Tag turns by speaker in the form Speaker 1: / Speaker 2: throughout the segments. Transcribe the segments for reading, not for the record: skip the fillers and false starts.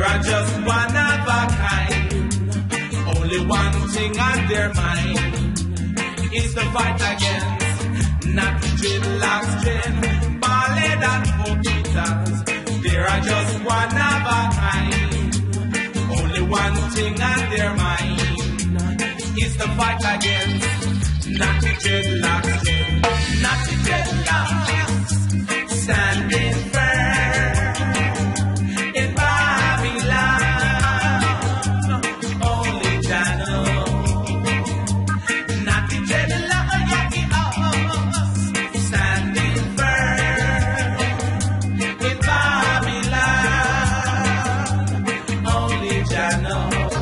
Speaker 1: There are just one of a kind. Only one thing on their mind is the fight against not dreadlocks, dread, ballad and poquitas. There are just one of a kind. Only one thing on their mind is the fight against not dreadlocks, dread, not dreadlocks, standing firm in Babylon. Only Jah knows. Not dreadlocks, standing firm in Babylon. Only Jah knows.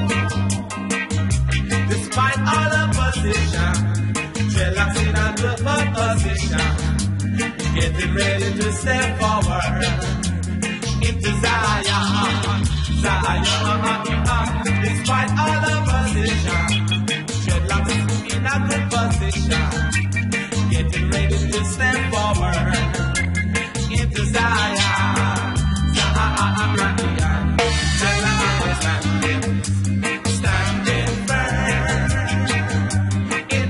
Speaker 1: Despite all opposition, dreadlocks in a good position, getting ready to step forward into Zion, Zion. Despite all opposition, dreadlocks in a good position, getting ready to step forward into Zion, Zion. Dreadlocks standing firm in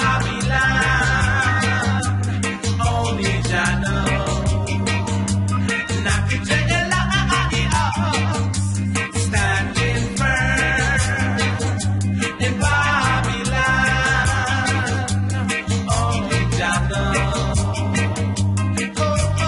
Speaker 1: Babylon. Only Jah knows. Not the dreadlocks standing firm in Babylon. Only Jah knows. Oh,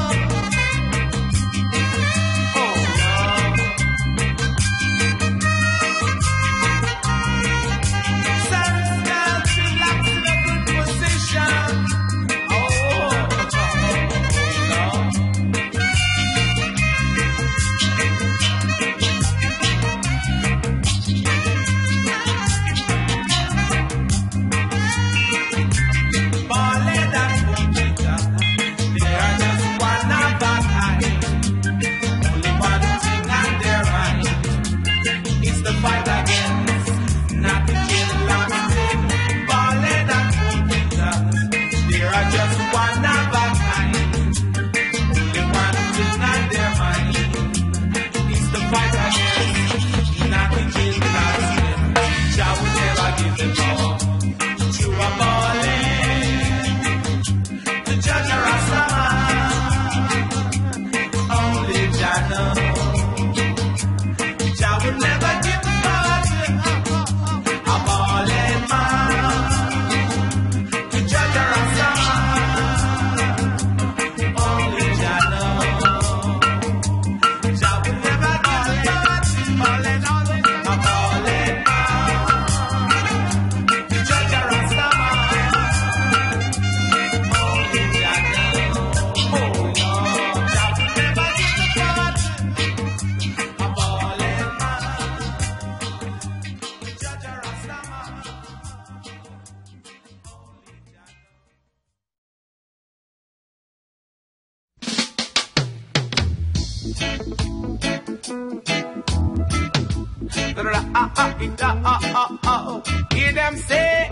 Speaker 1: Hear them say,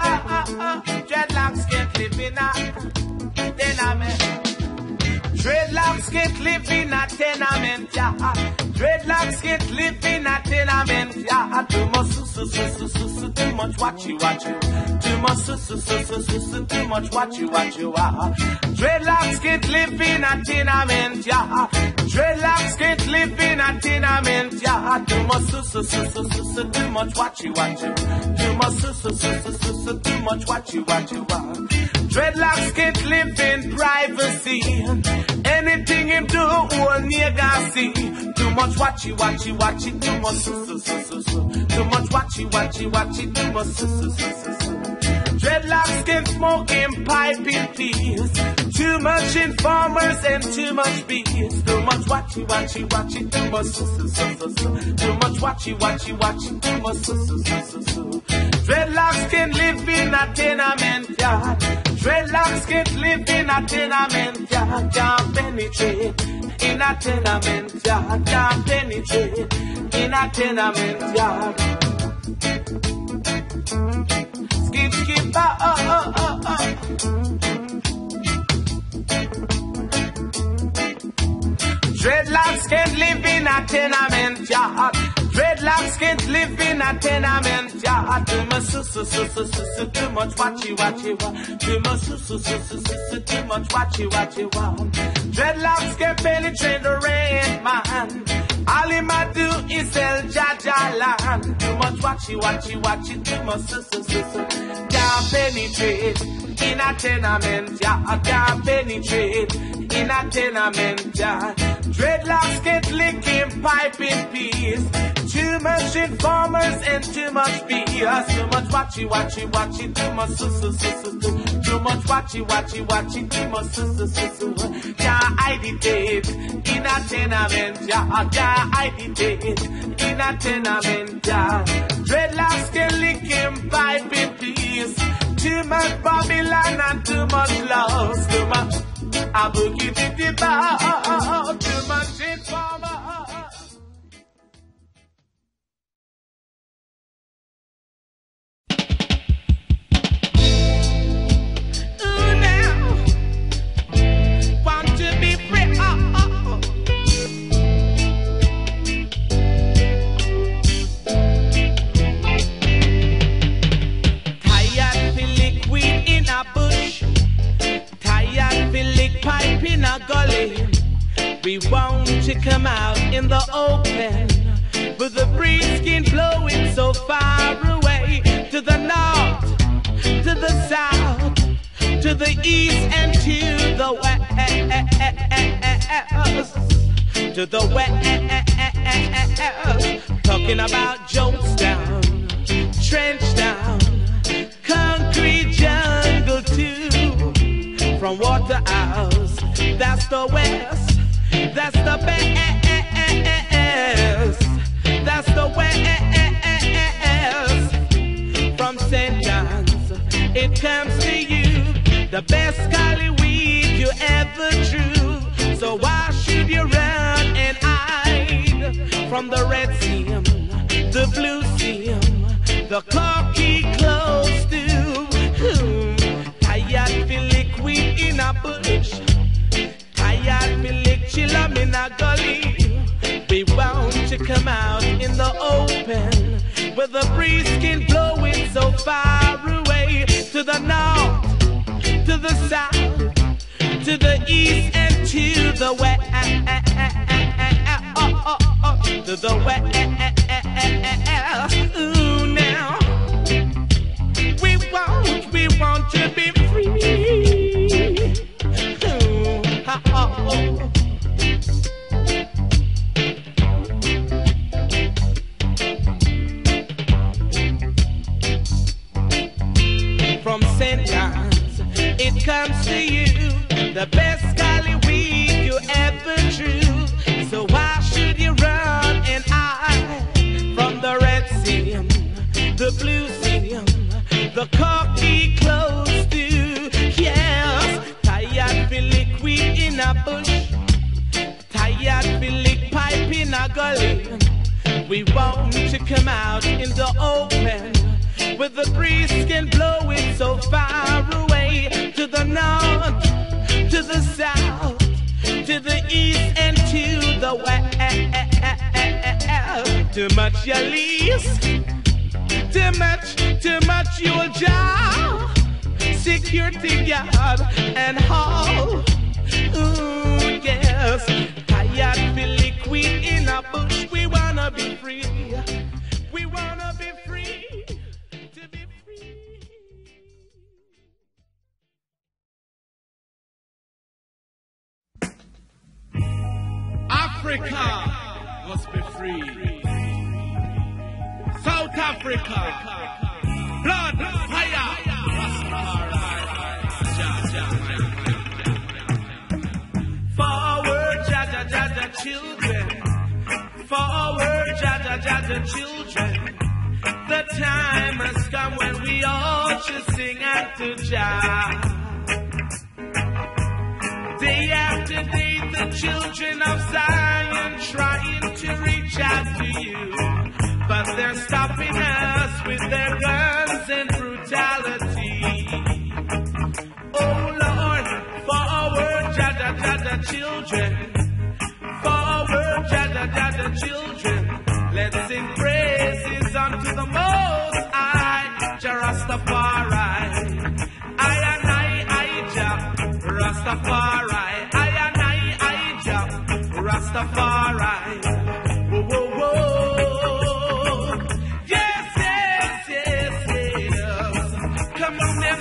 Speaker 1: dreadlocks can't live in a tenement. Dreadlocks can't live in a tenement, yeah. Dreadlocks can't live in a tenement, yeah. Too much, too much, watch you. Too much, too much, watch you. Dreadlocks can't live in a tenement, yeah. Dreadlocks can't live in a tenement, yeah. Too much, too much, watch you. Too much, too much, watch you. Dreadlocks can't live in privacy. Anything him do, all nigga see. Too much watch it. Too much watch it. Too much Dreadlocks can smoke in pipe in peace. Too much informers and too much bees. Too much watch it. Too much watch it. Too much Dreadlocks can live in a tenement yard. Dreadlocks can't live in a tenement yard. Can't penetrate in a tenement yard. Can't penetrate in a tenement yard. Skip, Dreadlocks Dreadlocks can't live in a tenement yard. Dreadlocks can't live in a tenement yard. Too much too much watchy. Too much too much watchy. Dreadlocks can penetrate the rain, man. All him a do is sell Jaja land. Too much watchy. Too much can't penetrate in a tenement yard. Can't penetrate in a tenement yard. Dreadlocks can't lick him pipe in peace. Too much informers and too much BS. Too much watchy. Too much too much watchy. Too much can't agitate in a tenement yard. Can't agitate in a tenement yard. Dreadlocks can lick him pipe in peace. Too much Babylon and too much loss. Too much a boogie diddy bow. Too much informer. Pipe in a gully, we want to come out in the open, but the breeze can blow it so far away, to the north, to the south, to the east and to the west, to the west. Talking about Jonestown, Trenchtown, Concrete Jungle too. From Waterhouse, that's the west, that's the best, that's the west. From St. John's, it comes to you, the best Cali weed you ever drew. So why should you run and hide from the Red Seam, the Blue Seam, the Corky close to? Tired feel liquid in a bush, tired feel like chillum in a gully. We want to come out in the open, where the breeze can blow it so far away, to the north, to the south, to the east and to the west, to the west. Ooh, now we want to be free. From St. John's, it comes to you, the best Cali weed you ever drew. So why should you run and hide from the Red Seam, the Blue Seam, the Corky close to? Yes, tired feel liquid in a bush, tired feel lick pipe in a gully. We want to come out in the open, where the breeze can blow it so far away, to the north, to the south, to the east and to the west. Too much your lease, too much your job, security guard and hall. Ooh, yes, tired feel liquid in a bush. We wanna be free. We wanna be free. To be free.
Speaker 2: Africa must be free. South Africa, blood, fire,
Speaker 1: forward, Jaja, Jaja, children. Forward, Jaja, Jaja, children. The time has come when we all should sing unto Jah. Day after day, the children of Zion trying to reach out to you, but they're stopping us with their guns and brutality. Oh Lord, forward, Jaja, Jaja, children. Forward, Jaja children. Let's sing praises unto the Most High, Jah Rastafari. I Jah Rastafari. I Jah Rastafari. Whoa, whoa, whoa. Yes, yes, yes, yes. Come on now.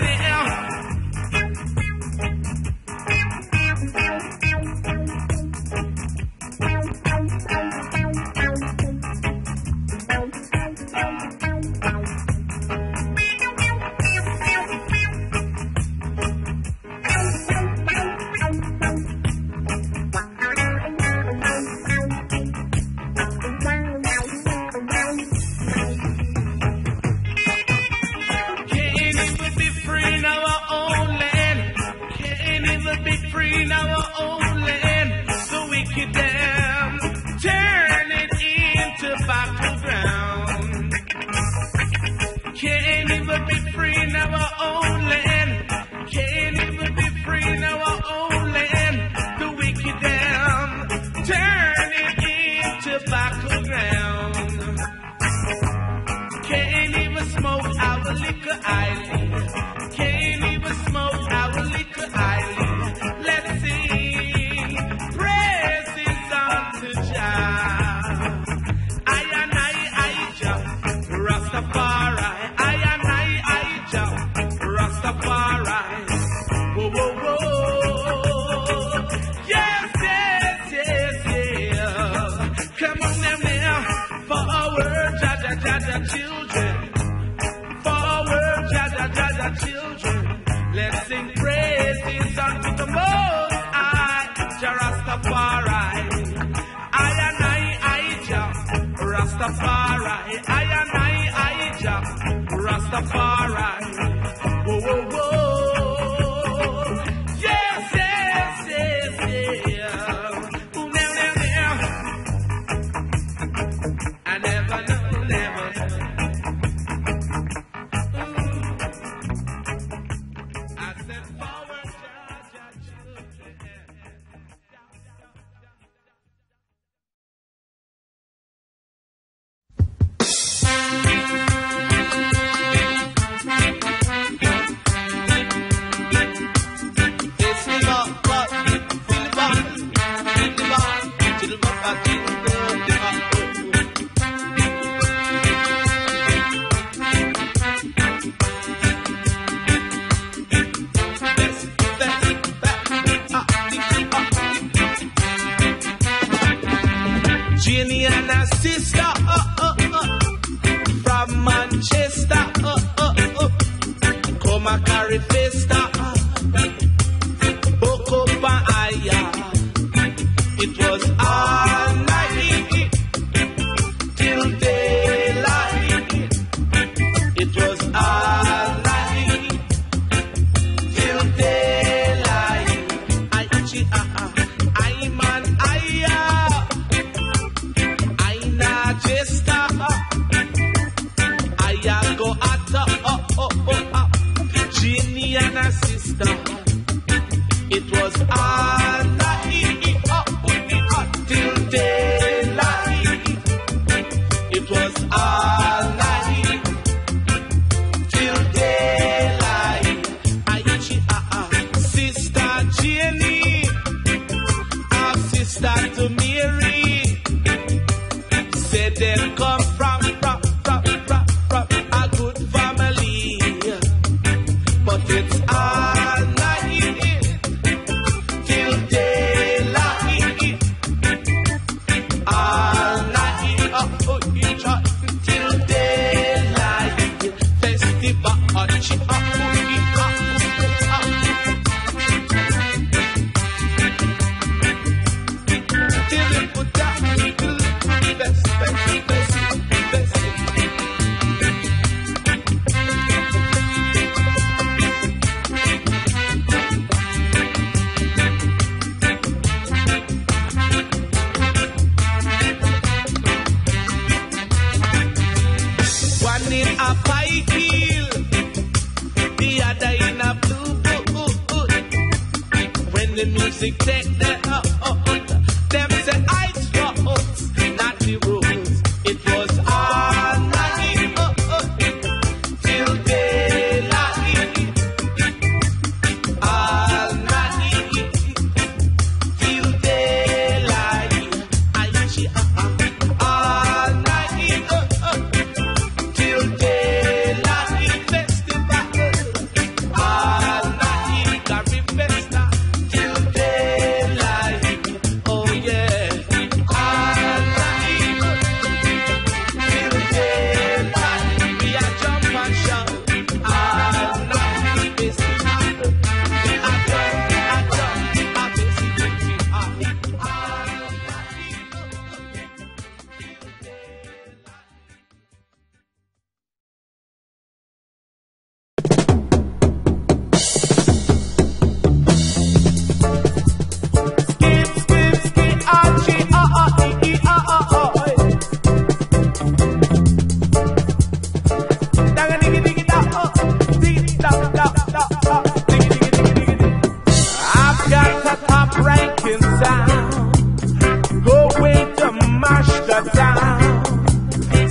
Speaker 3: music take them up. Them say I trust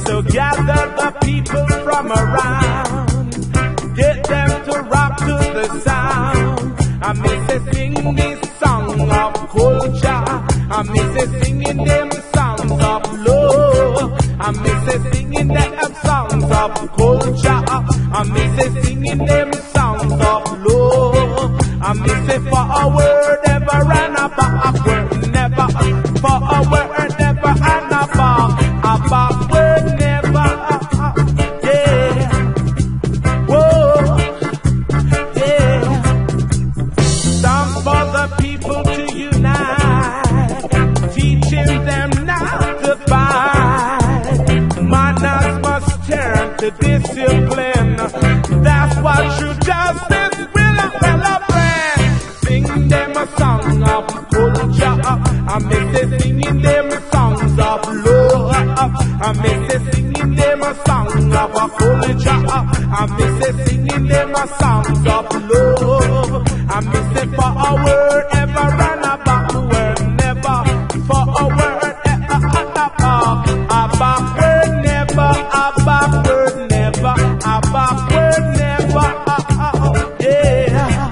Speaker 1: So gather the people from around, get them to rock to the sound. I miss a sing this song of culture. I miss a singing them songs of love. I miss a singing them songs of culture. I miss a singing them songs of love. I miss it for a word ever and a backward never. For a word never and a backward never. Yeah. Whoa. Yeah. Song for the people to unite, teaching them not to fight. Manners must turn to discipline. That's what true justice will celebrate. Sing them a song of culture. I miss it singing them songs of love. I miss it singing them a song of culture. I miss it singing them a songs of love. I miss it for a word ever and a backward never. For a word ever and a backward never. A backward never. A backward never. Yeah.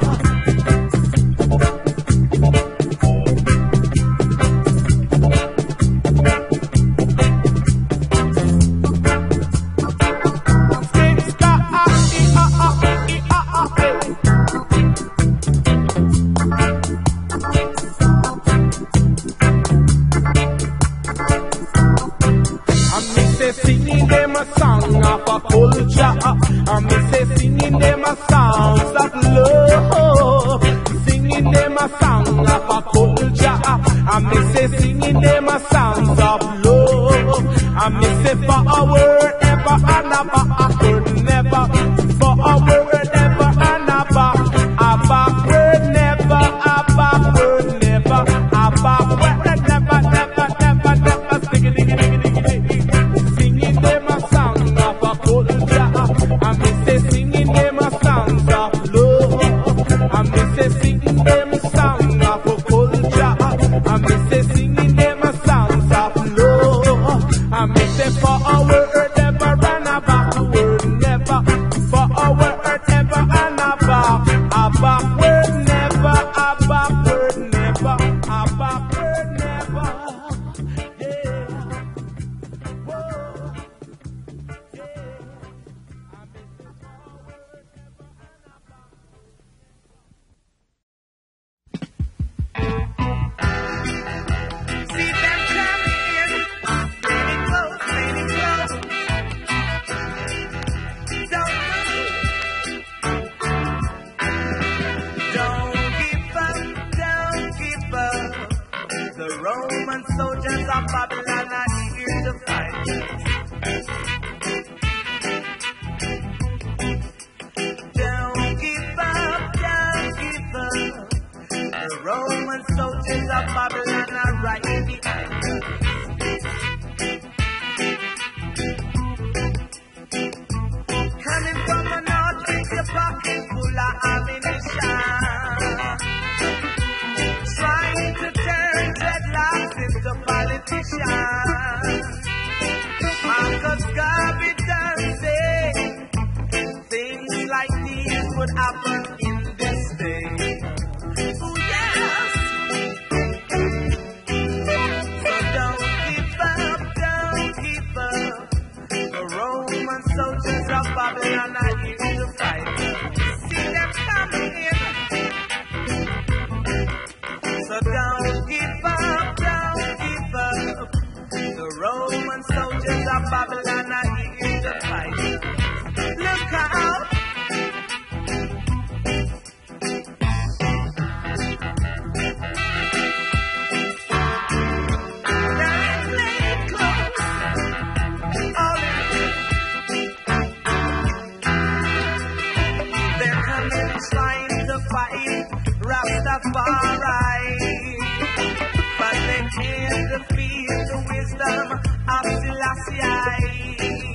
Speaker 1: Singing them a song of a culture. I miss singing them a songs of love. Singing them a song of a culture. I miss singing them a songs of love. I miss it for a word ever and a backward never. For a word ever and a backward never. A backward never. A backward never, never, never, never. Singing, singing, singing, singing them a song of a culture. I miss singing them a songs of love. I miss singing them a song of a culture. I miss singing them a songs of love. I miss it for a word ever and a backward never. For a word ever and a backward never. A backward never. A backward never. Yeah. Whoa.
Speaker 3: See them coming, pretty close, pretty close. Don't give up, don't give up. The Roman soldiers of Babylon are here to fight us. Don't give up, don't give up. The Roman soldiers of Babylon are right behind us. Coming from the north with your pocket full of ammunition, trying to turn dreadlocks into politicians. Marcus Garvey does say things like these would happen in this day. Oh yes. So don't give up, don't give up. The Roman soldiers of Babylon are here to fight. See them coming in. So don't give up, don't give up. The Roman soldiers of Babylon are here to fight. Look out. Now play it close. All they're coming trying to fight Rastafari, but they can't defeat the wisdom of Selassie.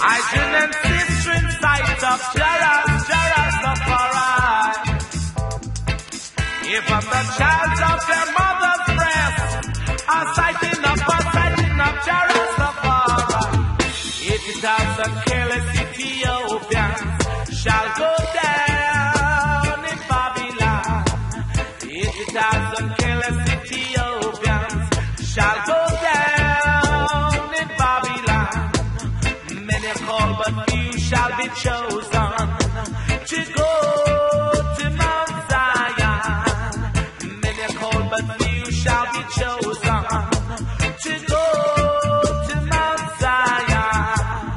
Speaker 1: I didn't sit in sight of Rastafari. If I'm the child of their mother's breast, I'm sighting up Rastafari. 80,000 careless Ethiopians shall go down in Babylon. 80,000 careless Ethiopians shall go down in Babylon. Many are called, but few shall be chosen to go to Mount Zion. Many are called, but few shall be chosen to go to Mount Zion.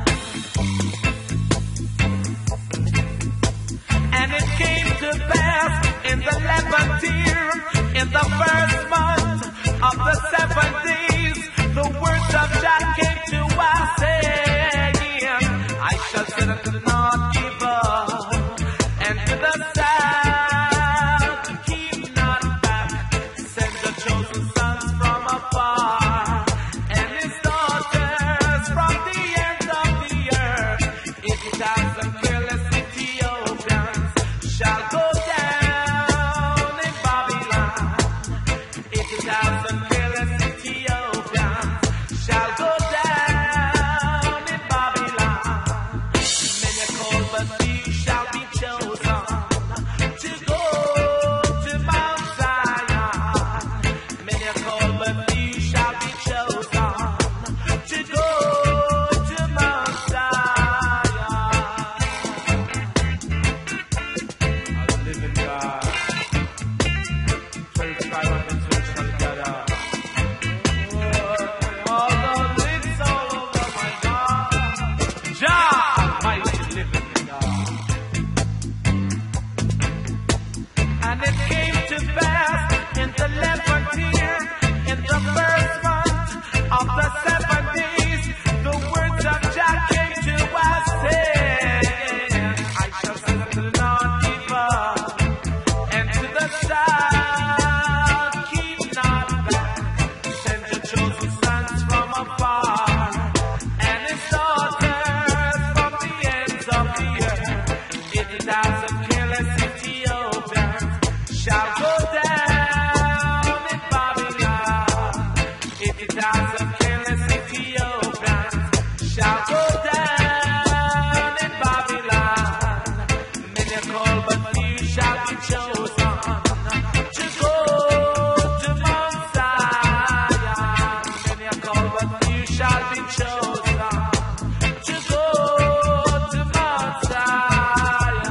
Speaker 1: And it came to pass in the 11th year, in the first month of the 7 days, the words of Jah came to us saying, I shall sit unto the north, give up, and to the south, keep not back. Send the chosen sons from afar, and his daughters from the ends of the earth. 80,000 careless Ethiopians shall go down in Babylon. 80,000 careless Ethiopians shall go down in Babylon. Many are called, but few shall be chosen to go to Mount Zion. Many are called, but few shall be chosen to go to Mount Zion. I live in God. 2,500 souls shall gather. All the lips all over my God. Jah Almighty living in God. And it came to pass in the 11th year, in the first month of the 7 days, the words of Jah came to us saying, I shall send unto the north, give up, and to the south, keep not back. Send your chosen sons from afar, and his daughters from the ends of the earth. 80,000 careless Ethiopians shall go down in Babylon. 80,000 careless Ethiopians shall go down in Babylon. Many are called, but few shall be chosen to go to Mount Zion. Many are called, but few shall be chosen to go to Mount Zion.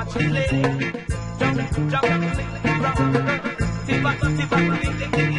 Speaker 1: watch it play. Jump, jump, rock, tippa, tippa,